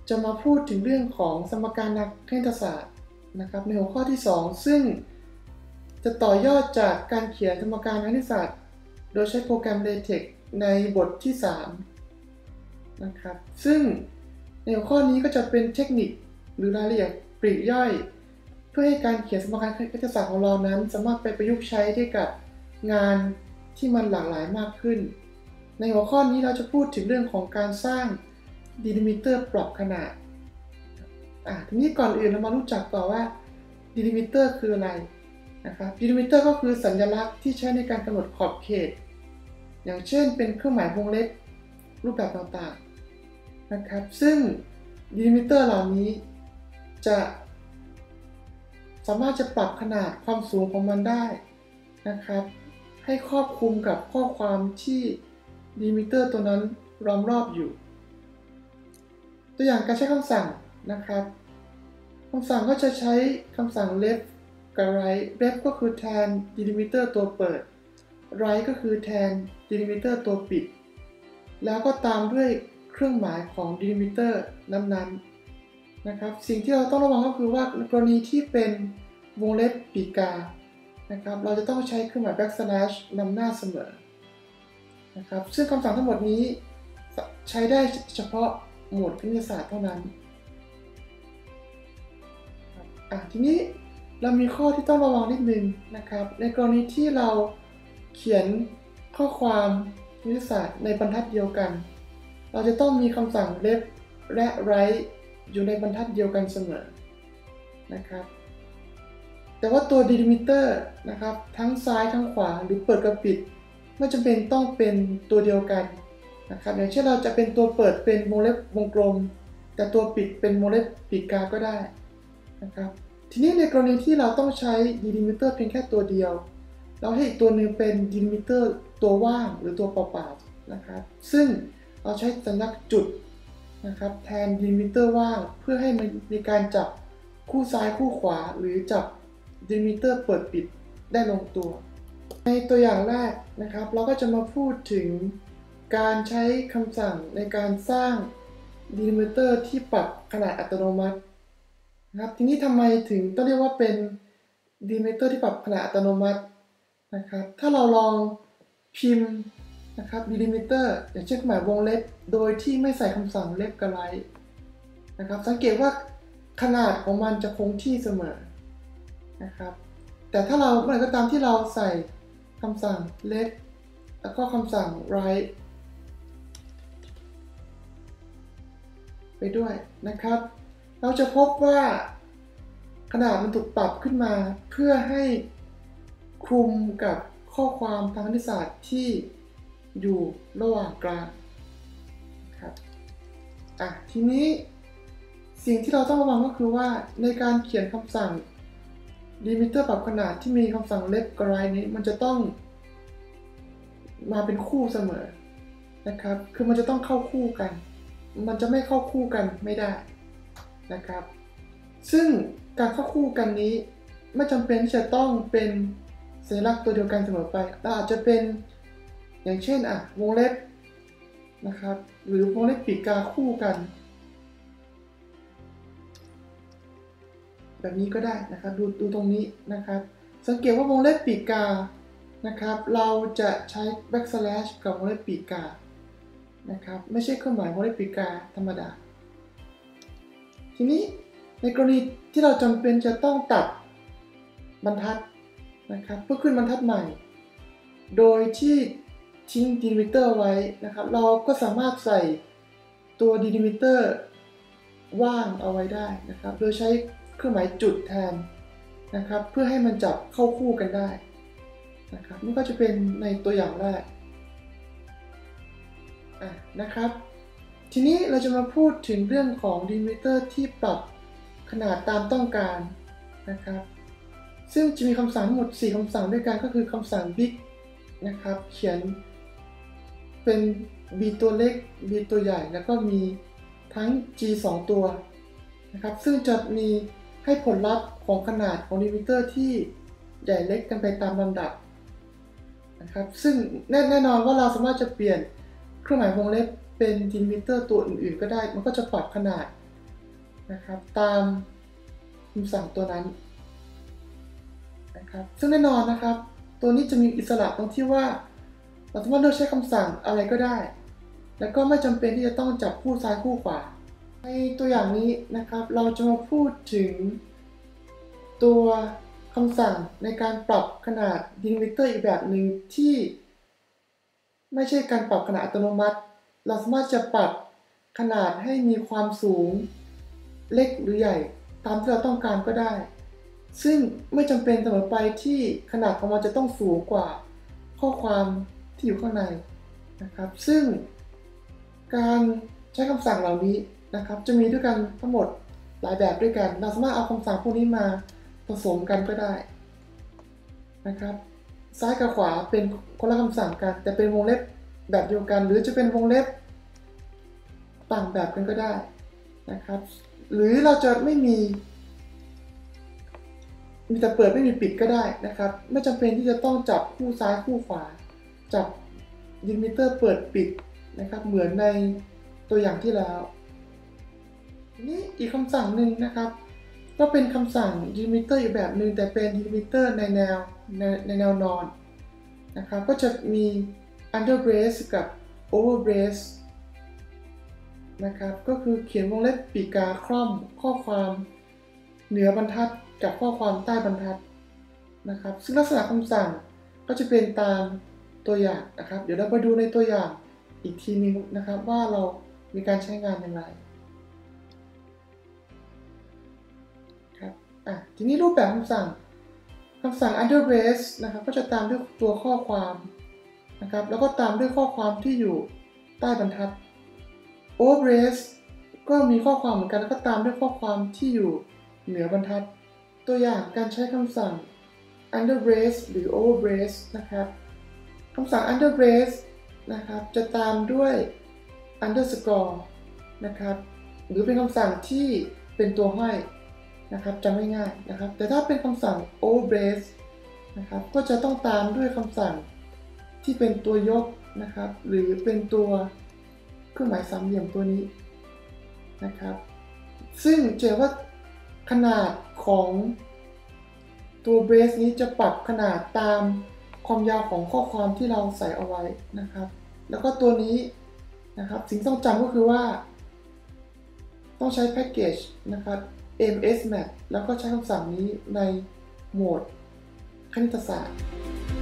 จะมาพูดถึงเรื่องของสมการนักคณิตศาสตร์นะครับในหัวข้อที่ 2ซึ่งจะต่อยอดจากการเขียนสมการนักคณิตศาสตร์โดยใช้โปรแกรม LaTeX ในบทที่ 3นะครับซึ่งในหัวข้อนี้ก็จะเป็นเทคนิคหรือรายละเอียดปลีกย่อยเพื่อให้การเขียนสมการคณิตศาสตร์ของเรานั้นสามารถไปประยุกต์ใช้ได้กับงานที่มันหลากหลายมากขึ้นในหัวข้อนี้เราจะพูดถึงเรื่องของการสร้างดีลิมิเตอร์ปรับขนาดทีนี้ก่อนอื่นเรามารู้จักก่อนว่าดีลิมิเตอร์คืออะไรนะครับดีลิมิเตอร์ก็คือสัญลักษณ์ที่ใช้ในการกำหนดขอบเขตอย่างเช่นเป็นเครื่องหมายวงเล็บรูปแบบต่างๆนะครับซึ่งดีลิมิเตอร์เหล่านี้จะสามารถจะปรับขนาดความสูงของมันได้นะครับให้ครอบคลุมกับข้อความที่ดีลิมิเตอร์ตัวนั้นล้อมรอบอยู่ตัวอย่างการใช้คำสั่งนะครับคำสั่งก็จะใช้คำสั่ง left กับ right left ก็คือแทน delimiter ตัวเปิด right ก็คือแทน delimiter ตัวปิดแล้วก็ตามด้วยเครื่องหมายของ delimiter นั้นๆนะครับสิ่งที่เราต้องระวังก็คือว่ากรณีที่เป็นวงเล็บปีกกานะครับเราจะต้องใช้เครื่องหมาย backslash นำหน้าเสมอนะครับซึ่งคำสั่งทั้งหมดนี้ใช้ได้เฉพาะหมวดคณิตศาสตร์เท่านั้นทีนี้เรามีข้อที่ต้องระวังนิดนึงนะครับในกรณีที่เราเขียนข้อความคณิตศาสตร์ในบรรทัดเดียวกันเราจะต้องมีคำสั่ง left และ right อยู่ในบรรทัดเดียวกันเสมอนะครับแต่ว่าตัว delimiter นะครับทั้งซ้ายทั้งขวาหรือเปิดกับปิดไม่จำเป็นต้องเป็นตัวเดียวกันนะครับอย่างเช่นเราจะเป็นตัวเปิดเป็นวงเล็บวงกลมแต่ตัวปิดเป็นวงเล็บปีกกาก็ได้นะครับทีนี้ในกรณีที่เราต้องใช้ delimiter เพียงแค่ตัวเดียวเราให้อีกตัวหนึ่งเป็น delimiter ตัวว่างหรือตัวเปล่าๆนะครับซึ่งเราใช้สัญลักษณ์จุดนะครับแทน delimiter ว่างเพื่อให้มันมีการจับคู่ซ้ายคู่ขวาหรือจับ delimiter เปิดปิดได้ลงตัวในตัวอย่างแรกนะครับเราก็จะมาพูดถึงการใช้คำสั่งในการสร้าง delimiter ที่ปรับขนาดอัตโนมัตินะครับทีนี้ทำไมถึงต้องเรียกว่าเป็น delimiter ที่ปรับขนาดอัตโนมัตินะครับถ้าเราลองพิมพ์นะครับ delimiter อย่างเช่นหมายวงเล็บโดยที่ไม่ใส่คำสั่ง left กับ right นะครับสังเกตว่าขนาดของมันจะคงที่เสมอนะครับแต่ถ้าเราเมื่อไหร่ก็ตามที่เราใส่คำสั่ง left แล้วก็คำสั่ง right ไปด้วยนะครับเราจะพบว่าขนาดมันถูกปรับขึ้นมาเพื่อให้คลุมกับข้อความทางคณิตศาสตร์ที่อยู่ระหว่างกลางครับทีนี้สิ่งที่เราต้องระวังก็คือว่าในการเขียนคำสั่ง delimiter ปรับขนาดที่มีคำสั่ง left กับ right นี้มันจะต้องมาเป็นคู่เสมอนะครับคือมันจะต้องเข้าคู่กันมันจะไม่เข้าคู่กันไม่ได้นะครับซึ่งการเข้าคู่กันนี้ไม่จำเป็นที่จะต้องเป็นสัญลักษณ์ตัวเดียวกันเสมอไปเราอาจจะเป็นอย่างเช่นวงเล็บนะครับหรือวงเล็บปีกกาคู่กันแบบนี้ก็ได้นะครับดูตรงนี้นะครับสังเกตว่าวงเล็บปีกกานะครับเราจะใช้ backslash กับวงเล็บปีกกานะครับไม่ใช่เครื่องหมายวงเล็บปีกกาธรรมดาทีนี้ในกรณีที่เราจำเป็นจะต้องตัดบรรทัดนะครับเพื่อขึ้นบรรทัดใหม่โดยที่ทิ้ง delimiter ไว้นะครับเราก็สามารถใส่ตัว delimiter ว่างเอาไว้ได้นะครับโดยใช้เครื่องหมายจุดแทนนะครับเพื่อให้มันจับเข้าคู่กันได้นะครับนี่ก็จะเป็นในตัวอย่างแรกนะครับทีนี้เราจะมาพูดถึงเรื่องของ delimiter ที่ปรับขนาดตามต้องการนะครับซึ่งจะมีคำสั่งทั้งหมด4คำสั่งด้วยกันก็คือคำสั่ง big นะครับเขียนเป็น b ตัวเล็ก b ตัวใหญ่แล้วก็มีทั้ง g 2 ตัวนะครับซึ่งจะมีให้ผลลัพธ์ของขนาดของ delimiter ที่ใหญ่เล็กกันไปตามลำดับนะครับซึ่งแน่นอนว่าเราสามารถจะเปลี่ยนเครื่องหมายวงเล็บเป็น delimiter ตัวอื่นๆก็ได้มันก็จะปรับขนาดนะครับตามคำสั่งตัวนั้นนะครับซึ่งแน่นอนนะครับตัวนี้จะมีอิสระตรงที่ว่าเราสามารถเลือกใช้คำสั่งอะไรก็ได้แล้วก็ไม่จำเป็นที่จะต้องจับคู่ซ้ายคู่ขวาในตัวอย่างนี้นะครับเราจะมาพูดถึงตัวคำสั่งในการปรับขนาดดีลิมิเตอร์อีกแบบหนึ่งที่ไม่ใช่การปรับขนาดอัตโนมัติเราสามารถจะปรับขนาดให้มีความสูงเล็กหรือใหญ่ตามที่เราต้องการก็ได้ซึ่งไม่จำเป็นเสมอไปที่ขนาดของมันจะต้องสูงกว่าข้อความที่อยู่ข้างในนะครับซึ่งการใช้คำสั่งเหล่านี้นะครับจะมีด้วยกันทั้งหมดหลายแบบด้วยกันเราสามารถเอาคำสั่งพวกนี้มาผสมกันก็ได้นะครับซ้ายกับขวาเป็นคนละคำสั่งกันแต่เป็นวงเล็บแบบเดียวกันหรือจะเป็นวงเล็บต่างแบบกันก็ได้นะครับหรือเราจะไม่มีแต่เปิดไม่มีปิดก็ได้นะครับไม่จำเป็นที่จะต้องจับคู่ซ้ายคู่ขวาจับดีลิมิเตอร์เปิดปิดนะครับเหมือนในตัวอย่างที่แล้วนี่อีกคำสั่งหนึ่งนะครับก็เป็นคำสั่งดีลิมิเตอร์อีกแบบหนึ่งแต่เป็นดีลิมิเตอร์ในแนวนอนนะครับก็จะมี under brace กับ over brace นะครับก็คือเขียนวงเล็บปีกาคล่อมข้อความเหนือบรรทัดกับข้อความใต้บรรทัดนะครับซึ่งลักษณะคำสั่งก็จะเป็นตามตัวอย่างนะครับเดี๋ยวเราไปดูในตัวอย่างอีกทีนึงนะครับว่าเรามีการใช้งานอย่างไรครับทีนี้รูปแบบคำสั่งunder brace นะครับก็จะตามด้วยตัวข้อความนะครับแล้วก็ตามด้วยข้อความที่อยู่ใต้บรรทัด over brace ก็มีข้อความเหมือนกันแล้วก็ตามด้วยข้อความที่อยู่เหนือบรรทัดตัวอย่างการใช้คำสั่ง under brace หรือ over brace นะครับคำสั่ง under brace นะครับจะตามด้วย underscore นะครับหรือเป็นคำสั่งที่เป็นตัวห้อยนะครับจำง่ายๆนะครับแต่ถ้าเป็นคำสั่ง over brace นะครับก็จะต้องตามด้วยคำสั่งที่เป็นตัวยกนะครับหรือเป็นตัวเครื่องหมายสามเหลี่ยมตัวนี้นะครับซึ่งเจอว่าขนาดของตัวเบรสนี้จะปรับขนาดตามความยาวของข้อความที่เราใส่เอาไว้นะครับแล้วก็ตัวนี้นะครับสิ่งต้องจำก็คือว่าต้องใช้แพ็กเกจนะครับ MS Math แล้วก็ใช้คำสั่งนี้ในโหมดคณิตศาสตร์